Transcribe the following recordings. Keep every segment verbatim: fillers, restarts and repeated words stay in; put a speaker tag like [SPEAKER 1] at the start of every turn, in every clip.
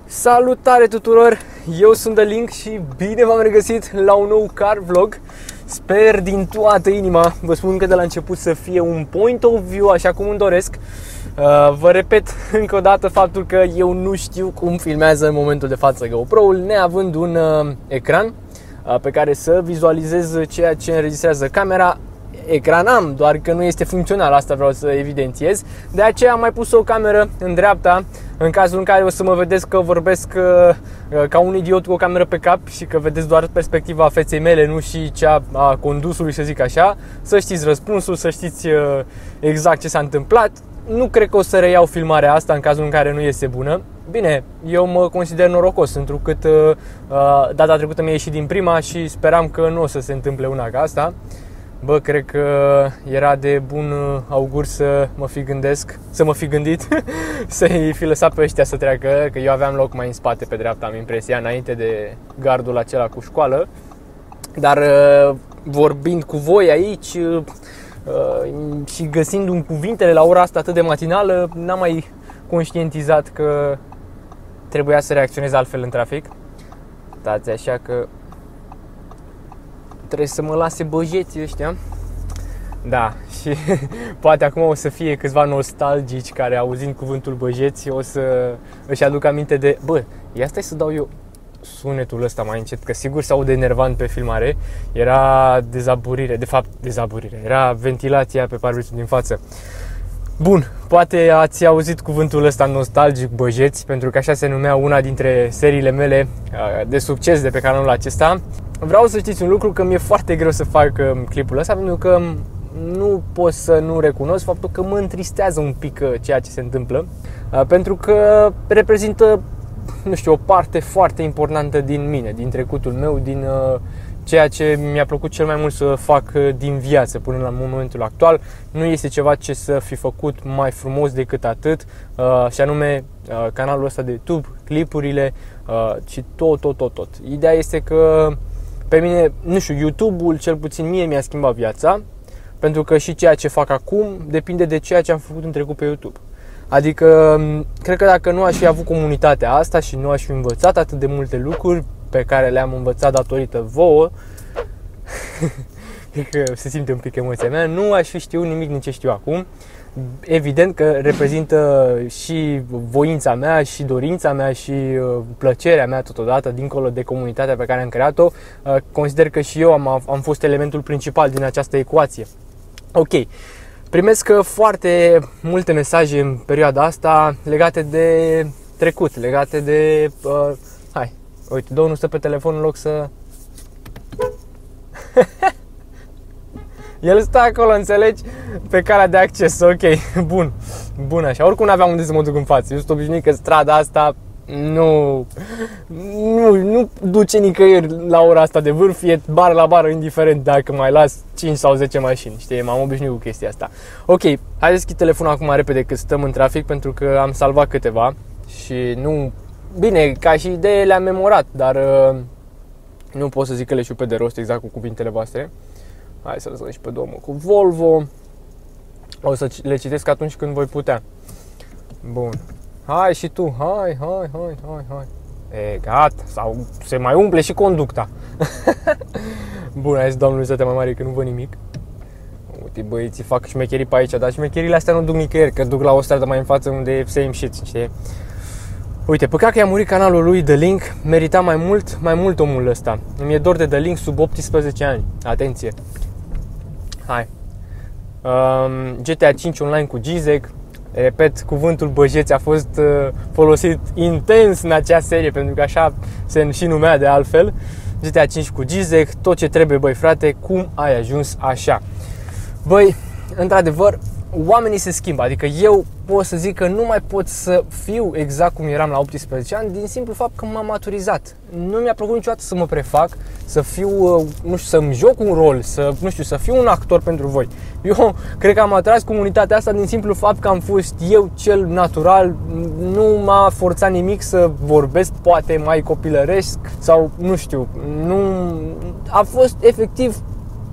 [SPEAKER 1] Salutare tuturor! Eu sunt The Link și bine v-am regăsit la un nou car vlog. Sper din toată inima, vă spun că de la început să fie un point of view așa cum îmi doresc. Vă repet încă o dată faptul că eu nu știu cum filmează în momentul de față GoPro-ul, neavând un ecran pe care să vizualizez ceea ce înregistrează camera. Ecran am, doar că nu este funcțional, asta vreau să evidențiez. De aceea am mai pus o cameră în dreapta, în cazul în care o să mă vedeți că vorbesc ca un idiot cu o cameră pe cap și că vedeți doar perspectiva feței mele, nu și cea a condusului, să zic așa. Să știți răspunsul, să știți exact ce s-a întâmplat. Nu cred că o să reiau filmarea asta în cazul în care nu iese bună. Bine, eu mă consider norocos, întrucât uh, data trecută mi-a ieșit din prima și speram că nu o să se întâmple una ca asta. Bă, cred că era de bun augur să mă fi gândesc, să mă fi gândit să-i fi lăsat pe ăștia să treacă, că eu aveam loc mai în spate pe dreapta, am impresia, înainte de gardul acela cu școală. Dar vorbind cu voi aici și găsindu-mi cuvintele la ora asta atât de matinală, n-am mai conștientizat că trebuia să reacționez altfel în trafic. Stați așa că trebuie să mă lase băjeții ăștia. Da, și poate acum o să fie câțiva nostalgici care, auzind cuvântul băjeți, o să își aduc aminte de bă, ia stai să dau eu sunetul ăsta mai încet, că sigur se aude enervant pe filmare. Era dezaburire, de fapt dezaburire, era ventilația pe parbrizul din față. Bun, poate ați auzit cuvântul ăsta nostalgic, băjeți, pentru că așa se numea una dintre seriile mele de succes de pe canalul acesta. Vreau să știți un lucru, că mi-e foarte greu să fac clipul ăsta, pentru că nu pot să nu recunosc faptul că mă întristează un pic ceea ce se întâmplă, pentru că reprezintă, nu știu, o parte foarte importantă din mine, din trecutul meu, din ceea ce mi-a plăcut cel mai mult să fac din viață până la momentul actual. Nu este ceva ce să fi făcut mai frumos decât atât, și anume canalul ăsta de YouTube, clipurile și tot, tot, tot, tot. Ideea este că pe mine, nu știu, YouTube-ul cel puțin mie mi-a schimbat viața, pentru că și ceea ce fac acum depinde de ceea ce am făcut în trecut pe YouTube. Adică, cred că dacă nu aș fi avut comunitatea asta și nu aș fi învățat atât de multe lucruri pe care le-am învățat datorită vouă, cred că se simte un pic emoția mea, nu aș fi știut nimic din ce știu acum. Evident că reprezintă și voința mea, și dorința mea, și plăcerea mea totodată, dincolo de comunitatea pe care am creat-o. Consider că și eu am, am fost elementul principal din această ecuație. Ok, primesc foarte multe mesaje în perioada asta legate de trecut, legate de... Uh, hai, uite, domnul stă pe telefon în loc să... El stă acolo, înțelegi, pe calea de acces, ok, bun, bun așa. Oricum nu aveam unde să mă duc în față. Eu sunt obișnuit că strada asta nu, nu, nu duce nicăieri la ora asta de vârf, e bară la bară, indiferent dacă mai las cinci sau zece mașini, știi, m-am obișnuit cu chestia asta. Ok, hai să deschid telefonul acum repede că stăm în trafic, pentru că am salvat câteva și nu... Bine, ca și idee le-am memorat, dar uh, nu pot să zic că le știu pe de rost exact cu cuvintele voastre. Hai să lăsăm și pe domnul cu Volvo. O să le citesc atunci când voi putea. Bun. Hai și tu. Hai, hai, hai, hai, hai. E, gata. Sau se mai umple și conducta. Bun, hai să domnului să te mai mare că nu văd nimic. Uite, băieții fac șmecherii pe aici, dar șmecherile astea nu duc nicăieri, că duc la o stradă mai în față unde e same shit, știi? Uite, păcat că i-a murit canalul lui The Link, merita mai mult, mai mult omul ăsta. Îmi e dor de The Link sub optsprezece ani. Atenție. Hai. Um, G T A cinci online cu Gizek. Repet, cuvântul băjeți a fost uh, folosit intens în acea serie, pentru că așa se și numea de altfel. G T A cinci cu Gizek, tot ce trebuie, băi frate, cum ai ajuns așa? Băi, într-adevăr, oamenii se schimbă, adică eu pot să zic că nu mai pot să fiu exact cum eram la optsprezece ani, din simplu fapt că m-am maturizat. Nu mi-a plăcut niciodată să mă prefac, să fiu, nu știu, să-mi joc un rol, să, nu știu, să fiu un actor pentru voi. Eu cred că am atras comunitatea asta din simplu fapt că am fost eu cel natural, nu m-a forțat nimic să vorbesc poate mai copilăresc sau nu știu, nu, a fost efectiv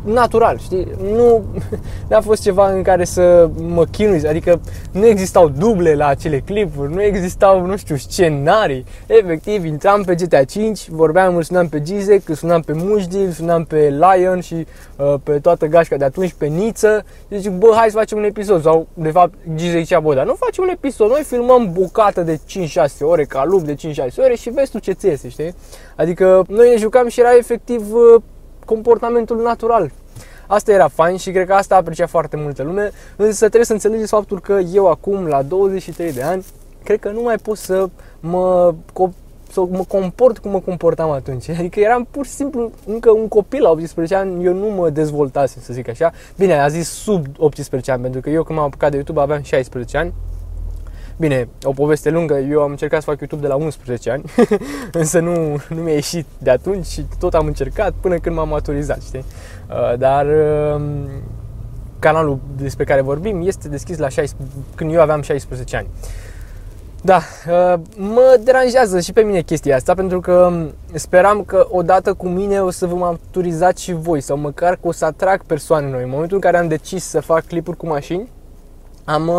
[SPEAKER 1] natural, știi? Nu n-a fost ceva în care să mă chinui, adică nu existau duble la acele clipuri, nu existau, nu știu, scenarii. Efectiv, intram pe G T A cinci, vorbeam, îl sunam pe Gizek, îl sunam pe Mujdi, îl sunam pe Lion și uh, pe toată gașca de atunci, pe Niță. Și zic, bă, hai să facem un episod. Sau, de fapt, Gizek zicea, bă, dar nu facem un episod, noi filmăm bucată de cinci șase ore, ca lup de cinci șase ore și vezi tu ce ți iese, știi? Adică noi ne jucam și era efectiv uh, comportamentul natural. Asta era fain și cred că asta aprecia foarte multă lume, însă trebuie să înțelegeți faptul că eu acum, la douăzeci și trei de ani, cred că nu mai pot să mă, să mă comport cum mă comportam atunci. Adică eram pur și simplu încă un copil la optsprezece ani, eu nu mă dezvoltasem, să zic așa. Bine, a zis sub optsprezece ani, pentru că eu când m-am apucat de YouTube aveam șaisprezece ani. Bine, o poveste lungă, eu am încercat să fac YouTube de la unsprezece ani, însă nu, nu mi-a ieșit de atunci și tot am încercat până când m-am maturizat, știi? Dar canalul despre care vorbim este deschis la șaisprezece, când eu aveam șaisprezece ani. Da, mă deranjează și pe mine chestia asta, pentru că speram că odată cu mine o să vă maturizați și voi, sau măcar că o să atrag persoane noi. În momentul în care am decis să fac clipuri cu mașini, am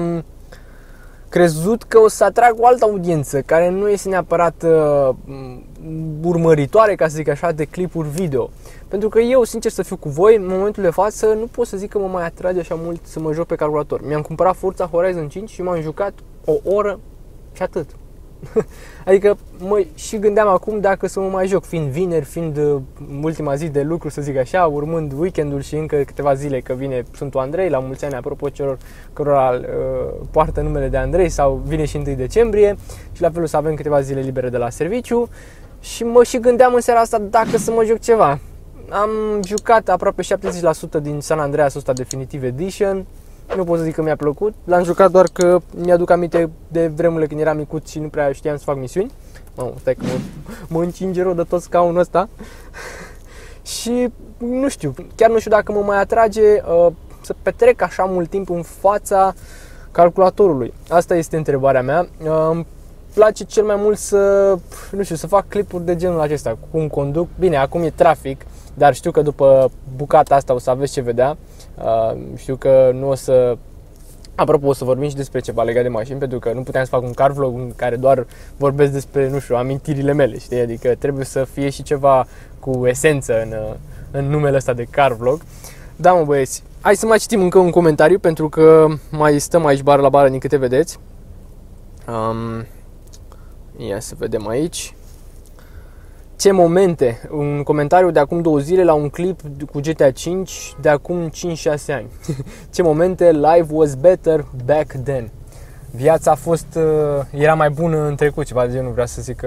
[SPEAKER 1] crezut că o să atrag o altă audiență care nu este neapărat uh, urmăritoare, ca să zic așa, de clipuri video. Pentru că eu, sincer să fiu cu voi, în momentul de față nu pot să zic că mă mai atrage așa mult să mă joc pe calculator. Mi-am cumpărat Forza Horizon cinci și m-am jucat o oră și atât. Adică mă și gândeam acum dacă să mă mai joc, fiind vineri, fiind uh, ultima zi de lucru, să zic așa, urmând weekendul și încă câteva zile că vine Sfântul Andrei, la mulți ani, apropo celor cărora uh, poartă numele de Andrei, sau vine și întâi decembrie și la fel o să avem câteva zile libere de la serviciu și mă și gândeam în seara asta dacă să mă joc ceva. Am jucat aproape șaptezeci la sută din San Andreas ăsta Definitive Edition. Nu pot să zic că mi-a plăcut, l-am jucat doar că mi-aduc aminte de vremurile când eram micuț și nu prea știam să fac misiuni. Mamă, stai că mă, mă încinge rău de tot scaunul ăsta. Și nu știu, chiar nu știu dacă mă mai atrage uh, să petrec așa mult timp în fața calculatorului. Asta este întrebarea mea. Uh, îmi place cel mai mult să, nu știu, să fac clipuri de genul acesta, cum conduc. Bine, acum e trafic, dar știu că după bucata asta o să aveți ce vedea. Uh, știu că nu o să... Apropo, o să vorbim și despre ceva legat de mașini, pentru că nu puteam să fac un car vlog în care doar vorbesc despre, nu știu, amintirile mele, știi? Adică trebuie să fie și ceva cu esență în, în numele ăsta de car vlog. Da, mă băieți, hai să mai citim încă un comentariu, pentru că mai stăm aici bară la bară din câte vedeți. um, Ia să vedem aici. Ce momente, un comentariu de acum două zile la un clip cu G T A cinci de acum cinci șase ani. Ce momente, life was better back then. Viața a fost, era mai bună în trecut, ceva de genul, vreau să zic că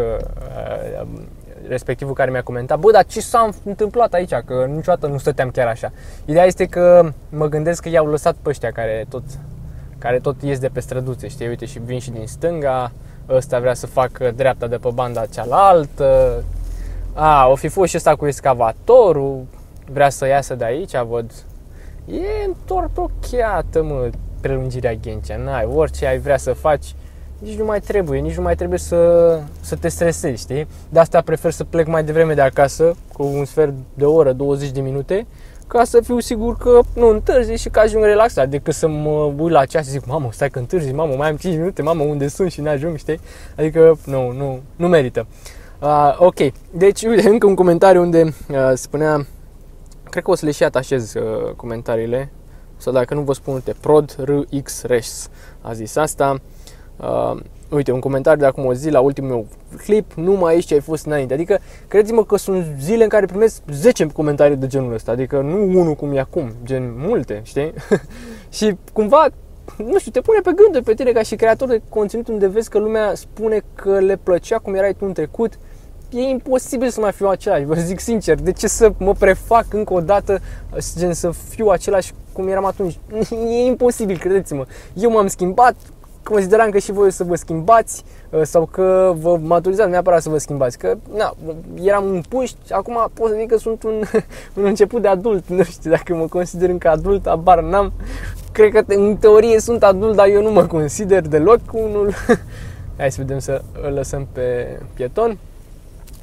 [SPEAKER 1] respectivul care mi-a comentat. Bă, dar ce s-a întâmplat aici, că niciodată nu stăteam chiar așa. Ideea este că mă gândesc că i-au lăsat pe ăștia care tot, care tot ies de pe străduțe, știi, uite, și vin și din stânga, ăsta vrea să facă dreapta de pe banda cealaltă. A, o fi fost și ăsta cu excavatorul, vrea să iasă de aici, văd. E întortocheată, mă, prelungirea Ghencea, n-ai, orice ai vrea să faci, nici nu mai trebuie, nici nu mai trebuie să, să te stresezi, știi? De asta prefer să plec mai devreme de acasă, cu un sfert de oră, douăzeci de minute, ca să fiu sigur că nu întârzi și că ajung relaxat, decât să mă uit la ceas și zic, mamă, stai că întârzi, mamă, mai am cinci minute, mamă, unde sunt și n-ajung, știi? Adică, nu, nu, nu merită. Uh, ok, deci uite, încă un comentariu unde uh, spunea, cred că o să le și atașez uh, comentariile, sau dacă nu vă spun, uite, Prod R X Res a zis asta. Uh, uite, un comentariu de acum o zi la ultimul meu clip, nu mai ești ce ai fost înainte. Adică, credeți-mă că sunt zile în care primesc zece comentarii de genul ăsta, adică nu unul cum e acum, gen multe, știi? Și cumva, nu știu, te pune pe gânduri pe tine ca și creator de conținut, unde vezi că lumea spune că le plăcea cum erai tu în trecut. E imposibil să mai fiu același, vă zic sincer. De ce să mă prefac încă o dată, gen să fiu același cum eram atunci? E imposibil, credeți-mă. Eu m-am schimbat, consideram că și voi o să vă schimbați sau că vă maturizați neapărat să vă schimbați. Că na, eram un puști, acum pot să zic că sunt un, un început de adult. Nu știu dacă mă consider încă adult, abar n-am. Cred că în teorie sunt adult, dar eu nu mă consider deloc unul. Hai să vedem, să îl lăsăm pe pieton.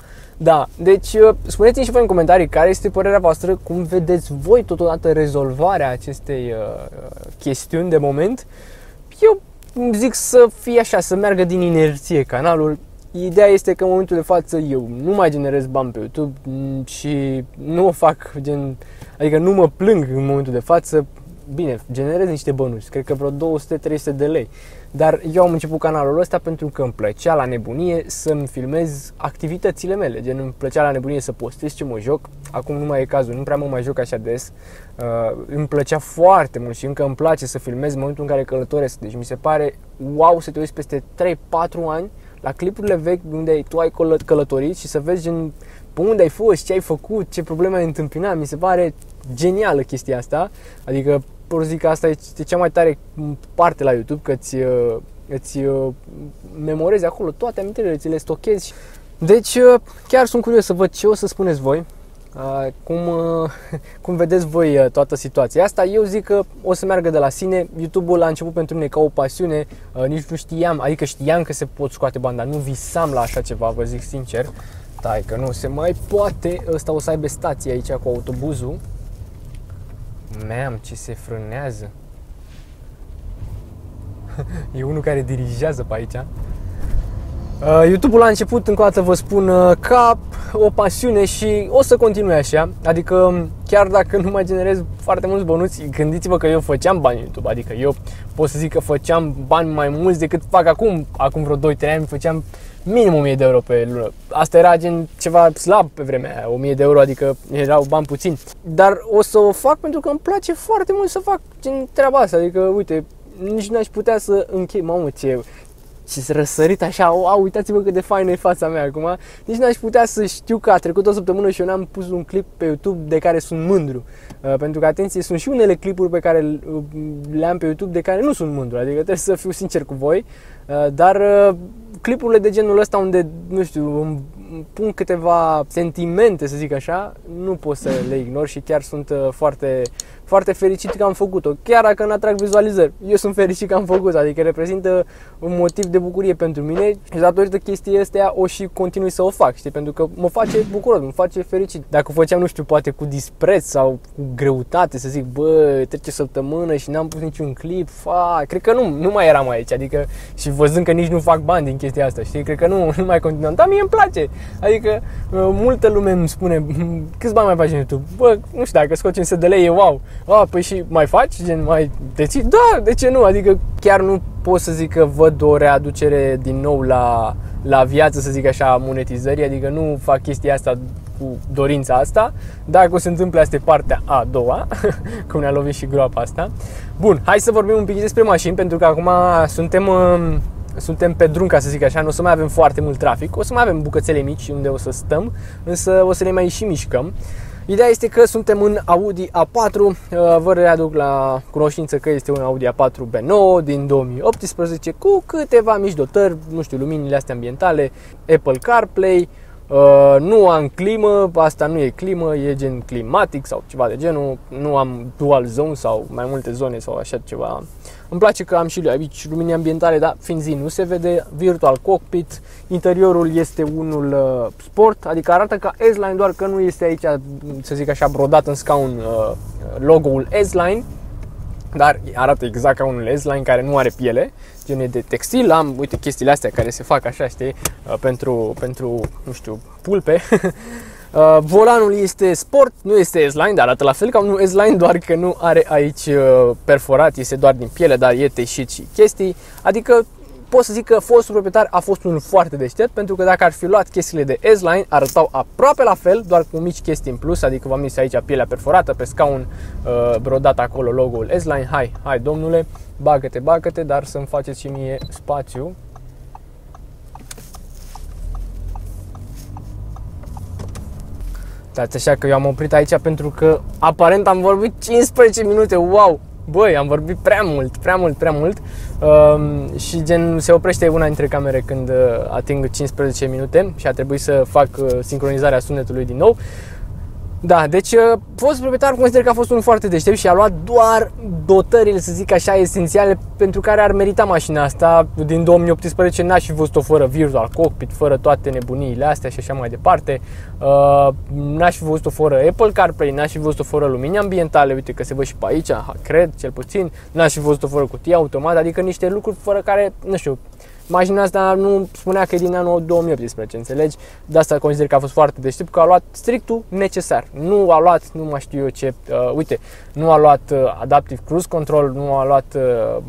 [SPEAKER 1] Da, deci spuneți-mi și voi în comentarii care este părerea voastră, cum vedeți voi totodată rezolvarea acestei uh, chestiuni de moment. Eu zic să fie așa, să meargă din inerție canalul. Ideea este că în momentul de față eu nu mai generez bani pe YouTube și nu o fac gen, adică nu mă plâng în momentul de față. Bine, generez niște bănuți, cred că vreo două sute trei sute de lei. Dar eu am început canalul ăsta pentru că îmi plăcea la nebunie să-mi filmez activitățile mele. Gen, îmi plăcea la nebunie să postez ce mă joc. Acum nu mai e cazul, nu prea mă mai joc așa des. uh, Îmi plăcea foarte mult și încă îmi place să filmez în momentul în care călătoresc. Deci mi se pare wow să te uiți peste trei patru ani la clipurile vechi unde tu ai călătorit și să vezi gen pe unde ai fost, ce ai făcut, ce probleme ai întâmpinat. Mi se pare genială chestia asta. Adică pot zic că asta este cea mai tare parte la YouTube, că îți, îți memorezi acolo toate amintirile, ți le stochezi. Deci chiar sunt curios să văd ce o să spuneți voi, cum, cum vedeți voi toată situația asta. Eu zic că o să meargă de la sine. YouTube-ul a început pentru mine ca o pasiune, nici nu știam, adică știam că se pot scoate bani, dar nu visam la așa ceva, vă zic sincer. Stai că nu se mai poate, ăsta o să aibă stație aici cu autobuzul. Meam, ce se frânează. E unul care dirigează pe aici. uh, YouTube-ul a început, încă o dată vă spun, uh, ca o pasiune și o să continue așa. Adică chiar dacă nu mai generez foarte mulți bănuți, gândiți-vă că eu făceam bani în YouTube. Adică eu pot să zic că făceam bani mai mulți decât fac acum. Acum vreo doi trei ani făceam minim o mie de euro pe lună. Asta era gen ceva slab pe vremea aia, o mie de euro, adică erau bani puțini. Dar o să o fac pentru că îmi place foarte mult să fac gen treaba asta. Adică, uite, nici n-aș putea să închei, mamă, ce... și răsărit așa, a, uitați-vă cât de faină e fața mea acum. Nici n-aș putea să știu că a trecut o săptămână și eu n-am pus un clip pe YouTube de care sunt mândru. uh, Pentru că, atenție, sunt și unele clipuri pe care le am pe YouTube de care nu sunt mândru. Adică trebuie să fiu sincer cu voi. uh, Dar uh, clipurile de genul ăsta unde, nu știu, îmi pun câteva sentimente, să zic așa, nu pot să le ignor și chiar sunt uh, foarte... foarte fericit că am făcut-o, chiar dacă nu atrag vizualizări. Eu sunt fericit că am făcut-o, adică reprezintă un motiv de bucurie pentru mine și datorită chestii astea o și continui să o fac, știi? Pentru că mă face bucuros, mă face fericit. Dacă o făceam, nu știu, poate cu dispreț sau cu greutate, să zic, bă, trece săptămână și n-am pus niciun clip, fa, cred că nu, nu mai eram aici, adică și văzând că nici nu fac bani din chestia asta, știi? Cred că nu, nu mai continuam, dar mie îmi place, adică multă lume îmi spune, câți bani mai faci în YouTube? Bă, nu știu, dacă scoți un set de lei e wow. A, păi și mai faci? Gen, mai deții? Da, de ce nu? Adică chiar nu pot să zic că văd o readucere din nou la, la viață, să zic așa, a monetizării. Adică nu fac chestia asta cu dorința asta. Dacă o se întâmple, asta e partea a doua, cum ne-a lovit și groapa asta. Bun, hai să vorbim un pic despre mașini, pentru că acum suntem... Suntem pe drum, ca să zic așa, nu o să mai avem foarte mult trafic. O să mai avem bucățele mici unde o să stăm, însă o să ne mai și mișcăm. Ideea este că suntem în Audi A patru, vă readuc la cunoștință că este un Audi A patru B nouă din două mii optsprezece cu câteva mici dotări, nu știu, luminile astea ambientale, Apple CarPlay, nu am climă, asta nu e climă, e gen climatic sau ceva de genul, nu am dual zone sau mai multe zone sau așa ceva. Îmi place că am și aici lumini ambientale, dar fiind zi nu se vede, virtual cockpit, interiorul este unul uh, sport, adică arată ca S-Line, doar că nu este aici, să zic așa, brodat în scaun uh, logo-ul S-Line, dar arată exact ca unul S-Line care nu are piele, gen e de textil. Am, uite, chestiile astea care se fac așa, știi, uh, pentru, pentru, nu știu, pulpe. Uh, volanul este sport, nu este S-Line, dar arată la fel ca un S-Line, doar că nu are aici uh, perforat, este doar din piele, dar e teșit și chestii. Adică pot să zic că fostul proprietar a fost unul foarte deștept, pentru că dacă ar fi luat chestiile de S-Line, arătau aproape la fel, doar cu mici chestii în plus. Adică v-am zis aici pielea perforată, pe scaun uh, brodat acolo logo-ul S-Line. Hai, hai domnule, bagă-te, bagă-te, dar să-mi faceți și mie spațiu. Dați așa că eu am oprit aici pentru că aparent am vorbit cincisprezece minute, wow! Băi, am vorbit prea mult, prea mult, prea mult um, și gen se oprește una dintre camere când ating cincisprezece minute și a trebuit să fac uh, sincronizarea sunetului din nou. Da, deci fostul proprietar consider că a fost unul foarte deștept și a luat doar dotările, să zic așa, esențiale pentru care ar merita mașina asta. Din două mii optsprezece n-aș fi văzut-o fără Virtual Cockpit, fără toate nebuniile astea și așa mai departe. Uh, n-aș fi văzut-o fără Apple CarPlay, n-aș fi văzut-o fără lumini ambientale, uite că se văd și pe aici, cred, cel puțin. N-aș fi văzut-o fără cutie automată, adică niște lucruri fără care, nu știu, mașina asta nu spunea că e din anul două mii optsprezece, înțelegi? De asta consider că a fost foarte deștept, că a luat strictul necesar. Nu a luat, nu mai știu eu ce, uh, uite, nu a luat uh, Adaptive Cruise Control, nu a luat uh,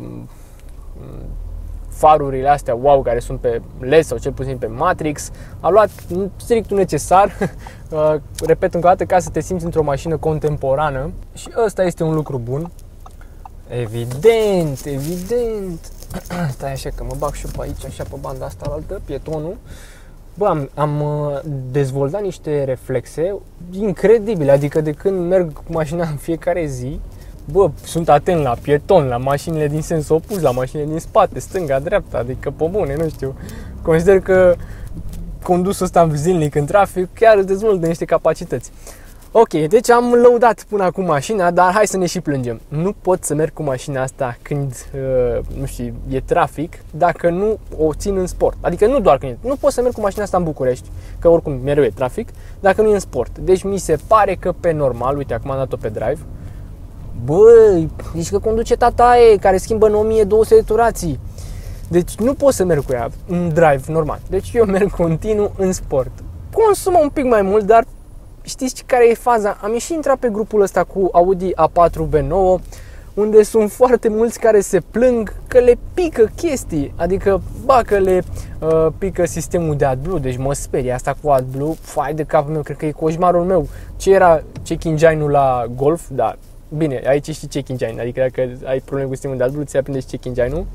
[SPEAKER 1] farurile astea, wow, care sunt pe L E D sau cel puțin pe Matrix. A luat strictul necesar, uh, repet încă o dată, ca să te simți într-o mașină contemporană. Și ăsta este un lucru bun. Evident, evident. Stai așa că mă bag și eu pe aici, așa pe banda asta altă, pietonul. Bă, am, am dezvoltat niște reflexe incredibile, adică de când merg cu mașina în fiecare zi, bă, sunt atent la pieton, la mașinile din sens opus, la mașinile din spate, stânga, dreapta, adică pe bune, nu știu. Consider că condusul ăsta zilnic în trafic chiar îți dezvoltă niște capacități. Ok, deci am lăudat până acum mașina, dar hai să ne și plângem. Nu pot să merg cu mașina asta când, uh, nu știu, e trafic, dacă nu o țin în sport. Adică nu doar când e, nu pot să merg cu mașina asta în București, că oricum mereu e trafic, dacă nu e în sport. Deci mi se pare că pe normal, uite, acum am dat-o pe drive, băi, deci că conduce tataie, care schimbă în o mie două sute de turații. Deci nu pot să merg cu ea în drive normal. Deci eu merg continuu în sport. Consumă un pic mai mult, dar știți care e faza? Am ieșit intrat pe grupul ăsta cu Audi A patru B nouă, unde sunt foarte mulți care se plâng că le pică chestii. Adică, ba, că le uh, pică sistemul de AdBlue, deci mă sperie asta cu AdBlue, fai de capul meu, cred că e coșmarul meu. Ce era check engine-ul la Golf? Da, bine, aici știi check engine, adică dacă ai probleme cu sistemul de AdBlue, ți aprinde și check engine-ul.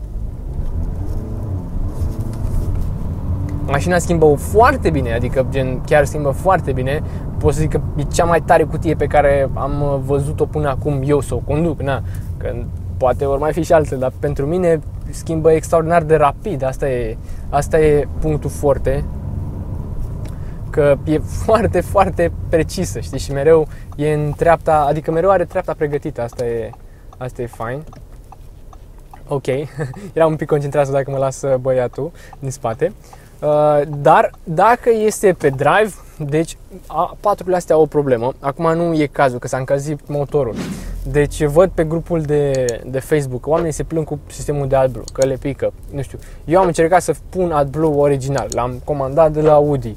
[SPEAKER 1] Mașina schimbă foarte bine, adică gen chiar schimbă foarte bine. Pot să zic că e cea mai tare cutie pe care am văzut-o până acum eu să o conduc, na, că poate vor mai fi și altele, dar pentru mine schimbă extraordinar de rapid. Asta e, asta e punctul forte, că e foarte, foarte precisă, știi, și mereu e în treapta, adică mereu are treapta pregătită, asta e, asta e fain. Ok, era un pic concentrat să dacă mă lasă băiatul din spate. Uh, dar dacă este pe drive, deci A patru-le astea au o problemă. Acum nu e cazul, că s-a încălzit motorul. Deci văd pe grupul de, de Facebook că oamenii se plâng cu sistemul de AdBlue, că le pică, nu știu. Eu am încercat să pun AdBlue original, l-am comandat de la Audi.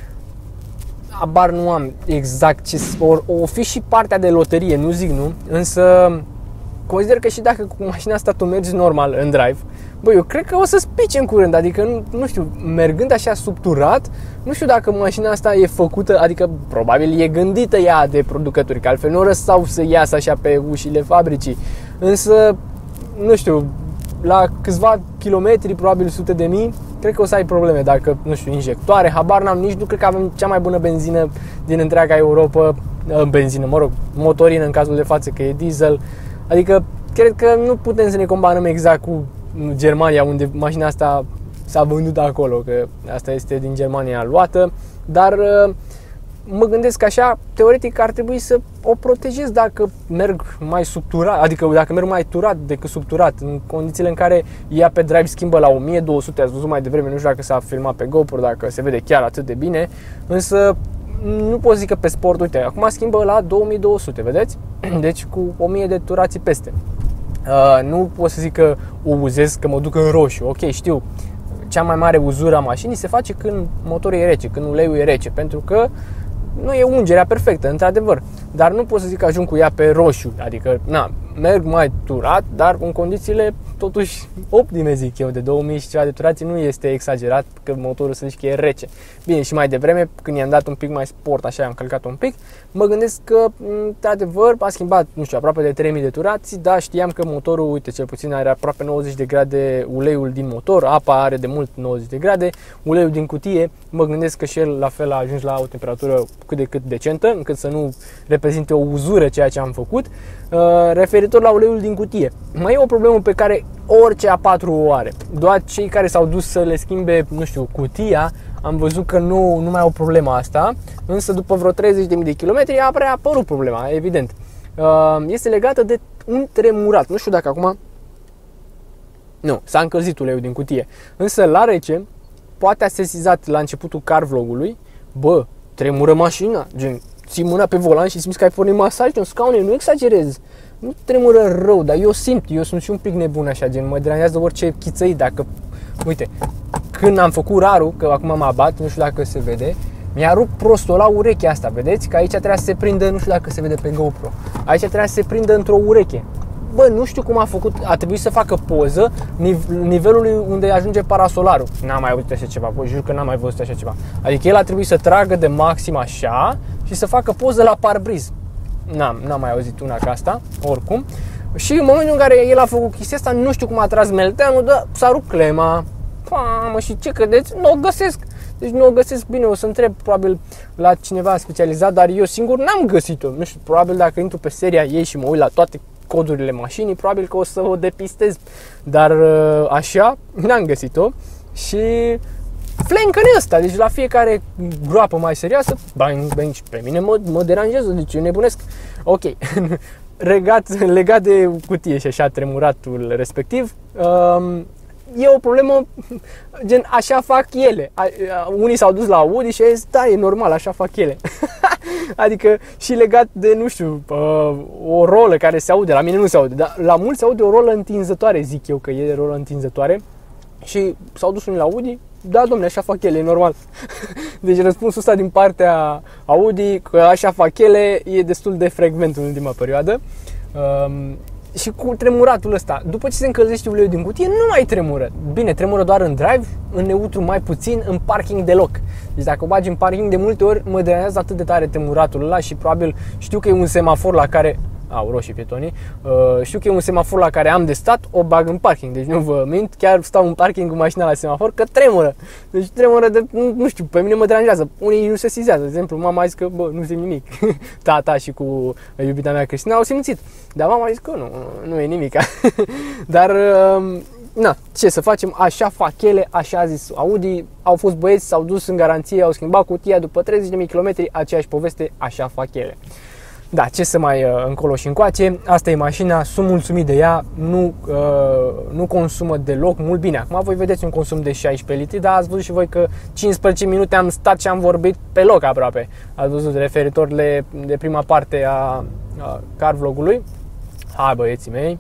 [SPEAKER 1] Abar nu am exact ce, o, o fi și partea de loterie, nu zic nu, însă consider că și dacă cu mașina asta tu mergi normal în drive, bă, eu cred că o să spice în curând, adică nu, nu știu, mergând așa subturat, nu știu dacă mașina asta e făcută, adică probabil e gândită ea de producători, că altfel nu răsau să iasă așa pe ușile fabricii, însă, nu știu, la câțiva kilometri, probabil sute de mii, cred că o să ai probleme dacă, nu știu, injectoare, habar n-am, nici nu cred că avem cea mai bună benzină din întreaga Europa, benzină, mă rog, motorină în cazul de față, că e diesel, adică cred că nu putem să ne comparăm exact cu Germania, unde mașina asta s-a vândut acolo, că asta este din Germania luată, dar mă gândesc că așa, teoretic ar trebui să o protejez dacă merg mai subturat, adică dacă merg mai turat decât subturat, în condițiile în care ea pe drive schimbă la o mie două sute, ați văzut mai devreme, nu știu dacă s-a filmat pe GoPro, dacă se vede chiar atât de bine, însă nu pot zic că pe sport, uite, acum schimbă la două mii două sute, vedeți? Deci cu o mie de turații peste. Uh, nu pot să zic că o uzez, că mă duc în roșu, ok, știu, cea mai mare uzură a mașinii se face când motorul e rece, când uleiul e rece, pentru că nu e ungerea perfectă, într-adevăr, dar nu pot să zic că ajung cu ea pe roșu, adică, na, merg mai turat, dar în condițiile totuși optime, zic eu, de două mii și ceva de turații, nu este exagerat că motorul să zici că e rece. Bine, și mai devreme, când i-am dat un pic mai sport, așa, am călcat un pic, mă gândesc că, într-adevăr, a schimbat, nu știu, aproape de trei mii de turații, dar știam că motorul, uite, cel puțin are aproape nouăzeci de grade uleiul din motor, apa are de mult nouăzeci de grade, uleiul din cutie, mă gândesc că și el la fel a ajuns la o temperatură cât de cât decentă, încât să nu reprezinte o uzură ceea ce am făcut. referitor la uleiul din cutie. Mai e o problemă pe care orice A patru o are. Doar cei care s-au dus să le schimbe, nu știu, cutia, am văzut că nu, nu mai au problema asta, însă după vreo treizeci de mii de kilometri a prea apărut problema, evident. Este legată de un tremurat. Nu știu dacă acum... Nu, s-a încălzit uleiul din cutie. Însă la rece, poate a sesizat la începutul car vlogului, bă, tremură mașina, gen, ții mâna pe volan și simți că ai pornit masaj în scaune, nu exagerez. Nu tremură rău, dar eu simt, eu sunt și un pic nebun așa, gen, mă deranjează orice chițăit, dacă... Uite, când am făcut rarul, că acum mă abat, nu știu dacă se vede, mi-a rupt prostul la urechea asta, vedeți? Că aici trebuia să se prindă, nu știu dacă se vede pe GoPro, aici trebuia să se prindă într-o ureche. Bă, nu știu cum a făcut, a trebuit să facă poză nivelului unde ajunge parasolarul. N-am mai auzit așa ceva, bă, jur că n-am mai văzut așa ceva. Adică el a trebuit să tragă de maxim așa și să facă poză la parbriz. N-am, n-am mai auzit una ca asta, oricum. Și în momentul în care el a făcut chestia asta, nu știu cum a tras melteanul, dar s-a rupt clema. Mamă, și ce credeți? Nu o găsesc. Deci nu o găsesc bine, o să întreb probabil la cineva specializat, dar eu singur n-am găsit-o. Nu știu, probabil dacă intru pe seria ei și mă uit la toate codurile mașinii, probabil că o să o depistez. Dar așa, n-am găsit-o. Și flank-ul ăsta, deci la fiecare groapă mai serioasă, bang, bang, și pe mine mă, mă deranjează, deci eu nebunesc. Ok, legat, legat de cutie și așa tremuratul respectiv, um, e o problemă, gen, așa fac ele. Unii s-au dus la Audi și au zis, da, e normal, așa fac ele. Adică și legat de, nu știu, o rolă care se aude, la mine nu se aude, dar la mulți se aude o rolă întinzătoare, zic eu că e rolă întinzătoare. Și s-au dus unii la Audi, da, domne, așa fac ele, e normal. Deci răspunsul ăsta din partea Audi, că așa fac ele, e destul de frecvent în ultima perioadă. Um, Și cu tremuratul ăsta, după ce se încălzește uleiul din cutie, nu mai tremură. Bine, tremură doar în drive, în neutru mai puțin, în parking deloc. Deci dacă o bagi în parking, de multe ori mă deranjează atât de tare tremuratul ăla și probabil știu că e un semafor la care... Au, roșii pietonii. Uh, știu că e un semafor la care am de stat, o bag în parking. Deci nu vă mint, chiar stau în parking cu mașina la semafor, că tremură. Deci tremură de, nu știu, pe mine mă deranjează. Unii nu se sesizează. De exemplu, mama a zis că, bă, nu simt nimic. Tata și cu iubita mea Cristina au simțit. Dar mama a zis că nu, nu e nimic. Dar, uh, na, ce să facem? Așa fac ele, așa a zis Audi. Au fost băieți, s-au dus în garanție, au schimbat cutia după treizeci de mii de kilometri, aceeași poveste, așa fac ele. Da, ce să mai uh, încolo și încoace, asta e mașina, sunt mulțumit de ea, nu, uh, nu consumă deloc mult. Bine, acum voi vedeți un consum de șaisprezece litri, dar ați văzut și voi că cincisprezece minute am stat și am vorbit pe loc aproape. Ați văzut referitorile de prima parte a, a car vlogului. Hai băieții mei.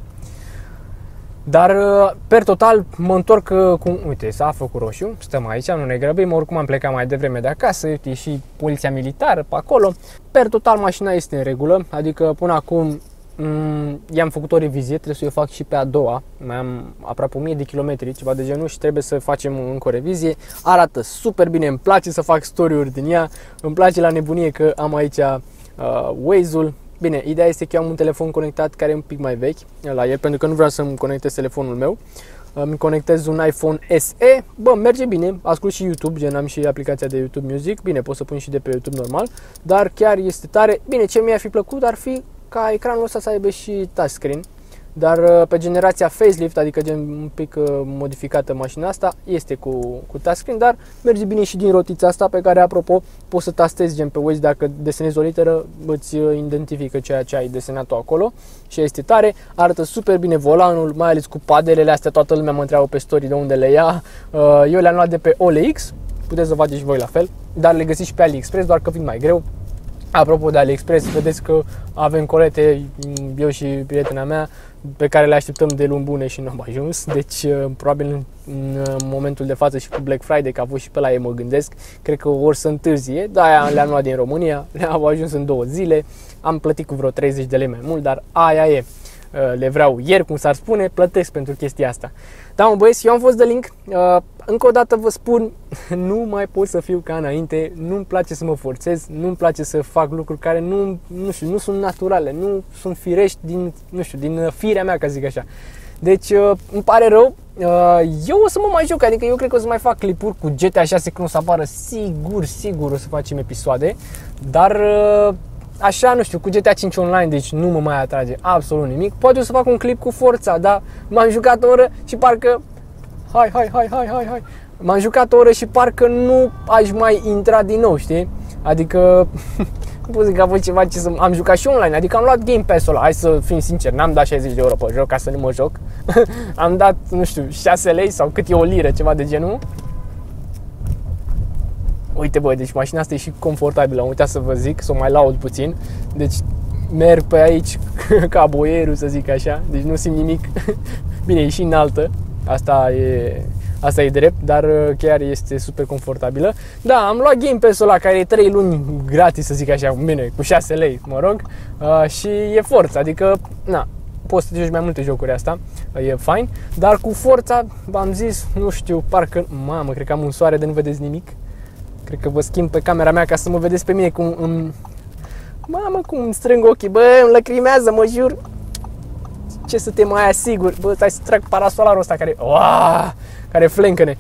[SPEAKER 1] Dar, per total, mă întorc cu... Uite, s-a făcut roșu, stăm aici, nu ne grăbim, oricum am plecat mai devreme de acasă, uite, și poliția militară pe acolo. Per total, mașina este în regulă, adică până acum i-am făcut o revizie, trebuie să o fac și pe a doua. Mai am aproape o mie de kilometri, ceva de genul, și trebuie să facem încă o revizie. Arată super bine, îmi place să fac story-uri din ea, îmi place la nebunie că am aici uh, Waze-ul. Bine, ideea este că eu am un telefon conectat care e un pic mai vechi la el, pentru că nu vreau să-mi conectez telefonul meu. Îmi conectez un iPhone S E, bă, merge bine, ascult și YouTube, gen am și aplicația de YouTube Music, bine, pot să pun și de pe YouTube normal, dar chiar este tare. Bine, ce mi-ar fi plăcut ar fi ca ecranul ăsta să aibă și touchscreen, dar pe generația facelift, adică gen un pic modificată mașina asta, este cu, cu touchscreen, dar merge bine și din rotița asta, pe care, apropo, poți să tastezi gen pe Waze, dacă desenezi o literă, îți identifică ceea ce ai desenat-o acolo și este tare. Arată super bine volanul, mai ales cu padelele astea, toată lumea mă întreabă pe story de unde le ia. Eu le-am luat de pe O L X, puteți să faceți și voi la fel, dar le găsiți și pe AliExpress, doar că vin mai greu. Apropo de AliExpress, vedeți că avem colete, eu și prietena mea, pe care le așteptăm de luni bune și nu am ajuns. Deci, probabil în momentul de față și cu Black Friday, că a fost și pe la ei, mă gândesc, cred că ori să întârzie. Da, le-am luat din România, le-au ajuns în două zile, am plătit cu vreo treizeci de lei mai mult, dar aia e. Le vreau ieri, cum s-ar spune, plătesc pentru chestia asta. Da, mă băieți, eu am fost de link. Încă o dată vă spun, nu mai pot să fiu ca înainte, nu-mi place să mă forțez, nu-mi place să fac lucruri care nu, nu știu, nu sunt naturale, nu sunt firești din, nu știu, din firea mea, ca zic așa. Deci, îmi pare rău, eu o să mă mai joc, adică eu cred că o să mai fac clipuri cu G T A șase când o să apară, sigur, sigur o să facem episoade, dar așa, nu știu, cu G T A cinci Online, deci nu mă mai atrage absolut nimic. Poate o să fac un clip cu Forza, dar m-am jucat o oră și parcă... Hai, hai, hai, hai, hai, hai. M-am jucat o oră și parcă nu aș mai intra din nou, știi? Adică... Nu pot zic că a fost ceva ce să... Am jucat și online, adică am luat Game Pass-ul ăla. Hai să fim sinceri, n-am dat șaizeci de euro pe joc ca să nu mă joc. Am dat, nu știu, șase lei sau cât e o liră, ceva de genul. Uite bă, deci mașina asta e și confortabilă, am uitat să vă zic, să o mai laud puțin. Deci merg pe aici ca boierul, să zic așa, deci nu simt nimic. Bine, e și înaltă, asta e, asta e drept, dar chiar este super confortabilă. Da, am luat Game Pass-ul ăla care e trei luni gratis, să zic așa, bine, cu șase lei, mă rog. uh, Și e Forza, adică, na, poți să te joci mai multe jocuri asta, e fain. Dar cu Forza, v-am zis, nu știu, parcă, mamă, cred că am un soare de nu vedeți nimic. Cred că vă schimb pe camera mea ca să mă vedeți pe mine cum îmi... Mamă, cum îmi strâng ochii, bă, îmi lăcrimează, mă jur. Ce să te mai asigur, bă, stai să trag parasolarul ăsta care... Oaaaa, care flencăne.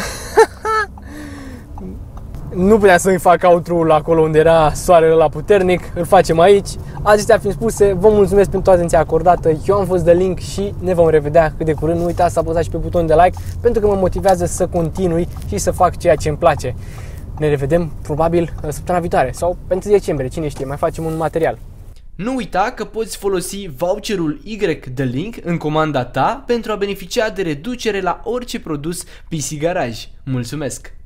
[SPEAKER 1] Nu puteam să-mi fac outro-ul acolo unde era soarele ăla puternic, îl facem aici. Acestea fiind spuse, vă mulțumesc pentru atenția acordată. Eu am fost The Link și ne vom revedea cât de curând. Nu uitați să apăsați și pe butonul de like pentru că mă motivează să continui și să fac ceea ce îmi place. Ne revedem probabil săptămâna viitoare sau pe întâi decembrie, cine știe, mai facem un material.
[SPEAKER 2] Nu uita că poți folosi voucherul Y The Link în comanda ta pentru a beneficia de reducere la orice produs P C Garage. Mulțumesc!